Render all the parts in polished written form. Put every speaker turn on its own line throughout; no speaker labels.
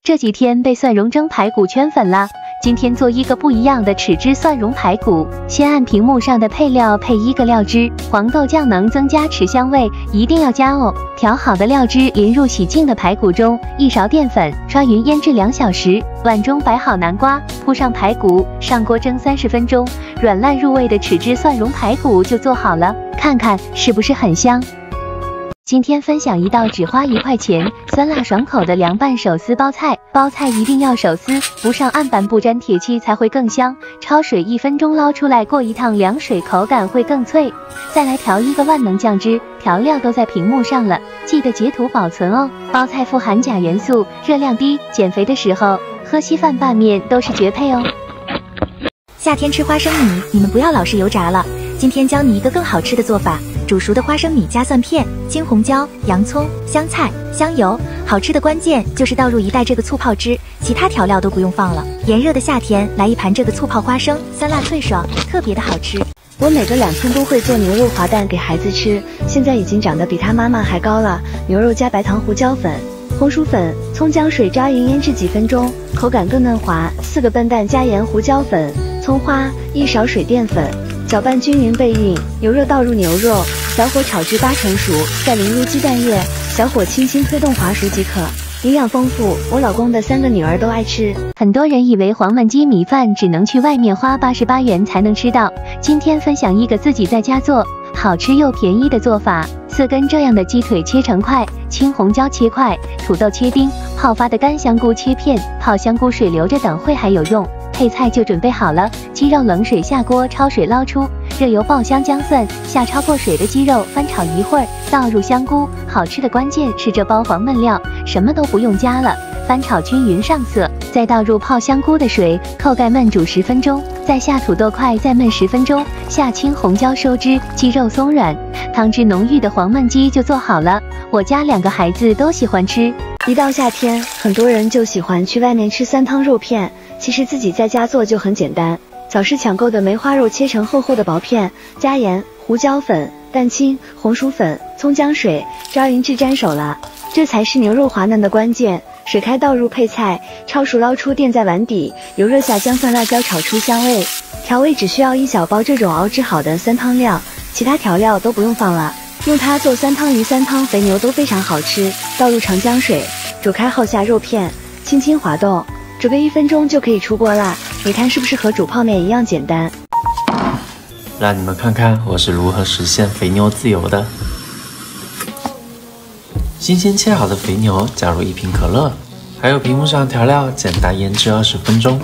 这几天被蒜蓉蒸排骨圈粉了。今天做一个不一样的豉汁蒜蓉排骨，先按屏幕上的配料配1个料汁，黄豆酱能增加豉香味，一定要加哦。调好的料汁淋入洗净的排骨中，1勺淀粉，刷匀腌制2小时。碗中摆好南瓜，铺上排骨，上锅蒸30分钟，软烂入味的豉汁蒜蓉排骨就做好了，看看是不是很香？今天分享一道只花1块钱、酸辣爽口的凉拌手撕包菜。包菜一定要手撕，不上案板不沾铁漆才会更香。焯水1分钟捞出来，过一趟凉水，口感会更脆。再来调一个万能酱汁，调料都在屏幕上了，记得截图保存哦。包菜富含钾元素，热量低，减肥的时候喝稀饭拌面都是绝配哦。
夏天吃花生米，你们不要老是油炸了。今天教你一个更好吃的做法。煮熟的花生米加蒜片、青红椒、洋葱、香菜、香油，好吃的关键就是倒入1袋这个醋泡汁，其他调料都不用放了。炎热的夏天来一盘这个醋泡花生，酸辣脆爽，特别的好吃。
我每个2寸都会做牛肉滑蛋给孩子吃，现在已经长得比他妈妈还高了。牛肉加白糖、胡椒粉、红薯粉、葱姜水抓匀腌制几分钟，口感更嫩滑。4个笨蛋加盐、胡椒粉、葱花，1勺水淀粉。搅拌均匀备匀，牛肉倒入牛肉，小火炒至8成熟，再淋入鸡蛋液，小火轻轻推动滑熟即可。营养丰富，我老公的3个女儿都爱吃。
很多人以为黄焖鸡米饭只能去外面花88元才能吃到，今天分享一个自己在家做好吃又便宜的做法。4根这样的鸡腿切成块，青红椒切块，土豆切丁，泡发的干香菇切片，泡香菇水留着等会还有用。配菜就准备好了，鸡肉冷水下锅焯水捞出，热油爆香姜蒜，下焯过水的鸡肉翻炒一会儿，倒入香菇。好吃的关键是这包黄焖料，什么都不用加了，翻炒均匀上色，再倒入泡香菇的水，扣盖焖煮10分钟，再下土豆块再焖10分钟，下青红椒收汁，鸡肉松软，汤汁浓郁的黄焖鸡就做好了。我家2个孩子都喜欢吃。
一到夏天，很多人就喜欢去外面吃3汤肉片，其实自己在家做就很简单。早市抢购的梅花肉切成厚厚的薄片，加盐、胡椒粉、蛋清、红薯粉、葱姜水抓匀至沾手了，这才是牛肉滑嫩的关键。水开倒入配菜，焯熟捞出垫在碗底，油热下姜蒜辣椒炒出香味。调味只需要1小包这种熬制好的3汤料，其他调料都不用放了，用它做3汤鱼、3汤肥牛都非常好吃。倒入长姜水，煮开后下肉片，轻轻滑动，煮个1分钟就可以出锅啦。你看是不是和煮泡面一样简单？
让你们看看我是如何实现肥牛自由的。新鲜切好的肥牛加入1瓶可乐，还有屏幕上调料，简单腌制20分钟。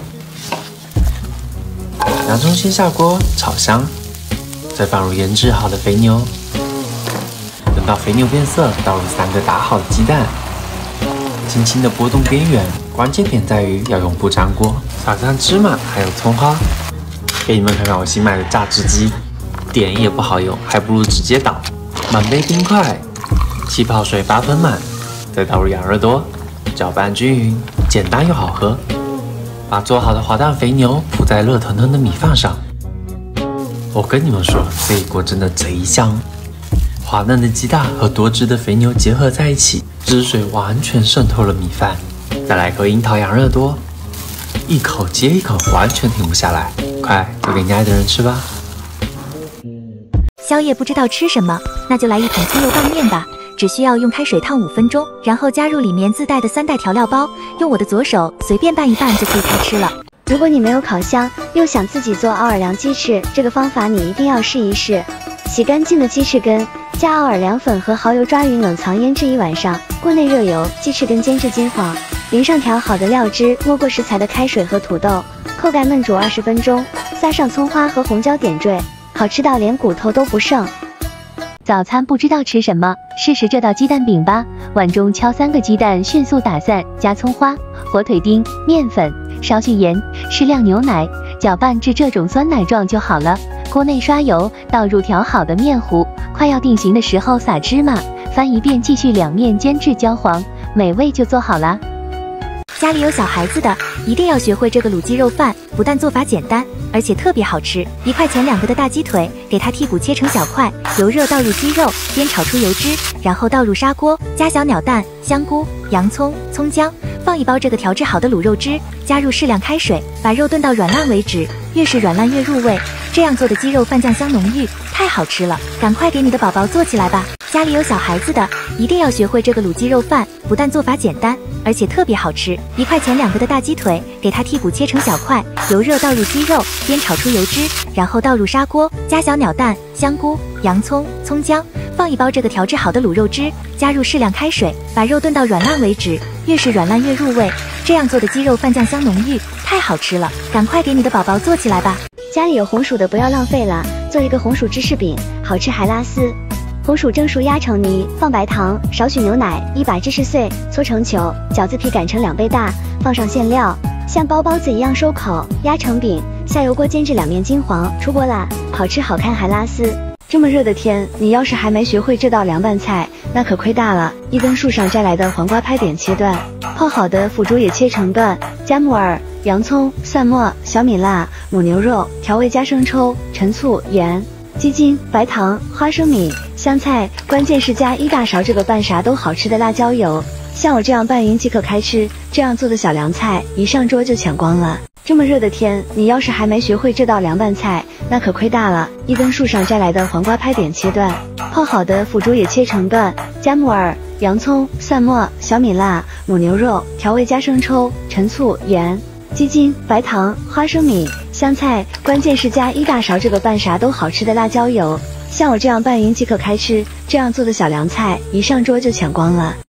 洋葱先下锅炒香，再放入腌制好的肥牛。等到肥牛变色，倒入3个打好的鸡蛋，轻轻的拨动边缘，关键点在于要用不粘锅，撒上芝麻还有葱花。给你们看看我新买的榨汁机，点也不好用，还不如直接倒。满杯冰块，气泡水8分满，再倒入养乐多，搅拌均匀，简单又好喝。把做好的滑蛋肥牛铺在热腾腾的米饭上，我跟你们说，这一锅真的贼香。滑嫩的鸡蛋和多汁的肥牛结合在一起，汁水完全渗透了米饭。再来口樱桃养乐多，一口接一口，完全停不下来。快做给你爱的人吃吧。
宵夜不知道吃什么，那就来一桶葱油拌面吧。只需要用开水烫5分钟，然后加入里面自带的3袋调料包，用我的左手随便拌一拌就可以开吃了。
如果你没有烤箱，又想自己做奥尔良鸡翅，这个方法你一定要试一试。洗干净的鸡翅根，加奥尔良粉和蚝油抓匀冷藏腌制1晚上，锅内热油，鸡翅根煎至金黄，淋上调好的料汁，没过食材的开水和土豆，扣盖焖煮20分钟，撒上葱花和红椒点缀，好吃到连骨头都不剩。
早餐不知道吃什么，试试这道鸡蛋饼吧。碗中敲3个鸡蛋，迅速打散，加葱花、火腿丁、面粉，少许盐，适量牛奶，搅拌至这种酸奶状就好了。锅内刷油，倒入调好的面糊，快要定型的时候撒芝麻，翻一遍，继续2面煎至焦黄，美味就做好啦。
家里有小孩子的， 一定要学会这个卤鸡肉饭，不但做法简单，而且特别好吃。1块钱2个的大鸡腿，给它剔骨切成小块，油热倒入鸡肉，煸炒出油脂，然后倒入砂锅，加小鸟蛋、香菇、洋葱、葱姜，放1包这个调制好的卤肉汁，加入适量开水，把肉炖到软烂为止，越是软烂越入味。这样做的鸡肉饭酱香浓郁，太好吃了，赶快给你的宝宝做起来吧！家里有小孩子的，一定要学会这个卤鸡肉饭，不但做法简单，而且特别好吃。1块钱2个的大鸡腿，给它剔骨切成小块，油热倒入鸡肉，煸炒出油脂，然后倒入砂锅，加小鸟蛋、香菇、洋葱、葱姜，放1包这个调制好的卤肉汁，加入适量开水，把肉炖到软烂为止，越是软烂越入味。这样做的鸡肉饭酱香浓郁，太好吃了，赶快给你的宝宝做起来吧！
家里有红薯的不要浪费了，做一个红薯芝士饼，好吃还拉丝。红薯蒸熟压成泥，放白糖，少许牛奶，一把芝士碎，搓成球，饺子皮擀成2倍大，放上馅料，像包包子一样收口，压成饼，下油锅煎至2面金黄，出锅啦，好吃好看还拉丝。这么热的天，你要是还没学会这道凉拌菜，那可亏大了。一根树上摘来的黄瓜拍点切断，泡好的腐竹也切成段，加木耳、洋葱、蒜末、小米辣、母牛肉，调味加生抽、陈醋、盐、鸡精、白糖、花生米、香菜，关键是加1大勺这个拌啥都好吃的辣椒油。像我这样拌匀即可开吃，这样做的小凉菜一上桌就抢光了。这么热的天，你要是还没学会这道凉拌菜，那可亏大了。一根树上摘来的黄瓜拍点切断，泡好的腐竹也切成段，加木耳、洋葱、蒜末、小米辣、母牛肉，调味加生抽、陈醋、盐、鸡精、白糖、花生米、香菜，关键是加1大勺这个拌啥都好吃的辣椒油。像我这样拌匀即可开吃，这样做的小凉菜一上桌就抢光了。